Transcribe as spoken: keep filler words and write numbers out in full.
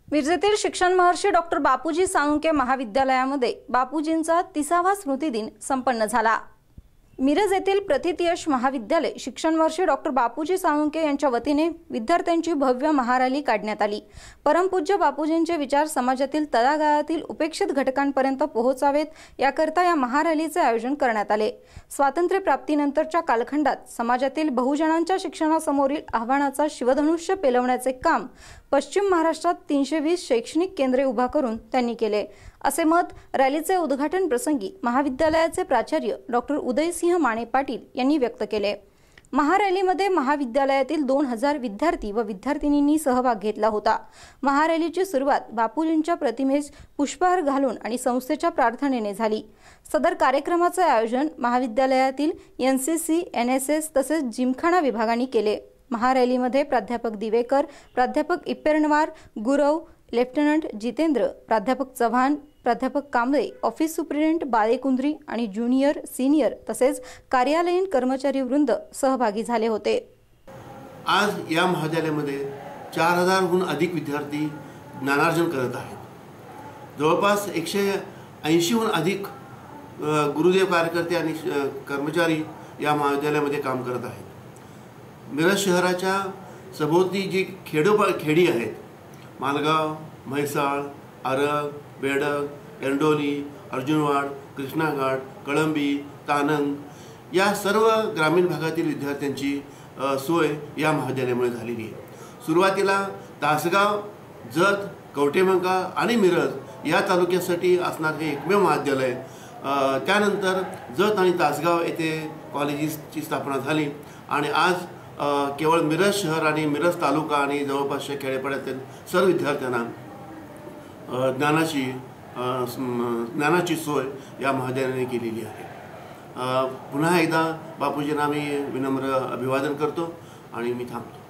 मिरजेतील षणमहर्षी डॉक्टर बापूजी साळुंखे महाविद्यालयामध्ये बापूजींचा तिसावा स्मृतिदिन संपन्न झाला। मिरज येथील प्रतिथयश महाविद्यालय षणमहर्षी डॉक्टर बापूजी साळुंखे यांच्या वतीने विद्यार्थ्यांची भव्य महारॅली काढण्यात आली। परमपूज्य बापूजींचे विचार समाजातील तळागाळातील उपेक्षित घटकांपर्यंत पोहोचावेत याकरता या महारॅलीचे आयोजन करण्यात आले। स्वातंत्र्य प्राप्तीनंतरच्या कालखंडात समाजातील बहुजनांच्या शिक्षणासमोरील आव्हानाचा शिवधनुष्य पेलवण्याचे काम पश्चिम महाराष्ट्रात तीनशे वीस शैक्षणिक केंद्रे उभा करून त्यांनी केले, असे मत रॅलीचे उद्घाटन प्रसंगी महाविद्यालयाचे प्राचार्य डॉक्टर उदयसिंह माने पाटील यांनी व्यक्त केले। महारॅलीमध्ये महाविद्यालयातील दोन हजार विद्यार्थी व विद्यार्थिनींनी सहभाग घेतला होता। महारॅलीची सुरुवात बापूजींच्या प्रतिमेस पुष्पहार घालून आणि संस्थेच्या प्रार्थनेने झाली। सदर कार्यक्रमाचे आयोजन महाविद्यालयातील एनसीसी, एनएसएस तसेच जिमखाना विभागांनी केले। महारॅलीमध्ये प्राध्यापक दिवेकर, प्राध्यापक इप्पेर्णवार, गुरव, लेफ्टनंट जितेंद्र, प्राध्यापक चव्हाण, प्राध्यापक कांबळे, ऑफिस सुप्रिंटेंडेंट बाळेकुंद्री आणि ज्युनियर, सीनियर तसेच कार्यालयीन कर्मचारी वृंद सहभागी झाले होते। आज या महाविद्यालयामध्ये चार हजारहून अधिक विद्यार्थी ज्ञानार्जन करत आहेत। जवळपास एकशे ऐंशीहून अधिक गुरुदेव कार्यकर्ते आणि कर्मचारी या महाविद्यालयामध्ये काम करत आहेत। मिरज शहराच्या सभोवती जी खेडो खेडी आहेत, मालगाव, म्हैसाळ, आरग, बेडग, एरडोली, अर्जुनवाड, कृष्णाघाट, कळंबी, तानंग या सर्व ग्रामीण भागातील विद्यार्थ्यांची सोय या महाविद्यालयामुळे झालेली आहे। सुरुवातीला तासगाव, जत, कवटेमंका आणि मिरज या तालुक्यासाठी असणारे हे एकमेव महाविद्यालय, त्यानंतर जत आणि तासगाव येथे कॉलेजेसची स्थापना झाली आणि आज केवळ मिरज शहर आणि मिरज तालुका आणि जवळपासच्या खेडेपाड्यातील सर्व विद्यार्थ्यांना ज्ञानाची ज्ञानाची सोय या महाविद्यालयाने केलेली आहे। पुन्हा एकदा बापूजींना मी विनम्र अभिवादन करतो आणि मी थांबतो।